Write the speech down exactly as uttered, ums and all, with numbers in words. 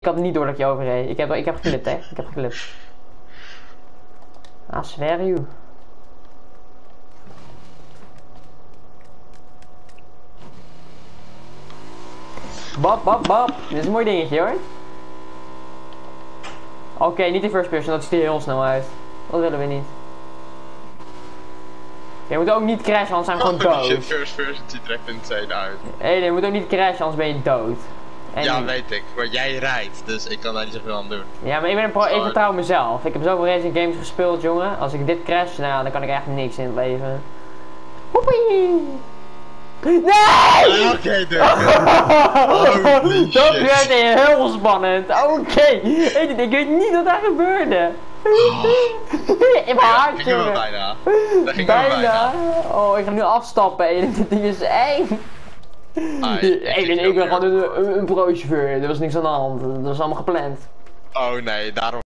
Ik had niet door dat ik je overreed. Ik heb, ik heb geklipt, hè. Ik heb geklipt. I swear you. Bap, bap, bap. Dit is een mooi dingetje, hoor. Oké, okay, niet in first person. Dat ziet er heel snel uit. Dat willen we niet. Je moet ook niet crashen, anders zijn we gewoon dood. Oh shit, first person ziet er echt insane uit. Hé, hey, je moet ook niet crashen, anders ben je dood. En ja, niet. weet ik. Maar jij rijdt, dus ik kan daar niet zoveel aan doen. Ja, maar ik, ben een pro ik vertrouw mezelf. Ik heb zoveel racing games gespeeld, jongen. Als ik dit crash, nou, dan kan ik echt niks in het leven. Hoepie! Nee! Oké, okay, dat werd heel spannend. Oké. Okay. Ik, ik weet niet wat daar gebeurde. Oh. In mijn hart, jongen. Ja, bijna. Dat ging bijna. bijna. Oh, ik ga nu afstappen en dit ding is eng. Ah, ik, ik, ik ben gewoon een, een, een pro-chauffeur. Er was niks aan de hand. Dat was allemaal gepland. Oh nee, daarom.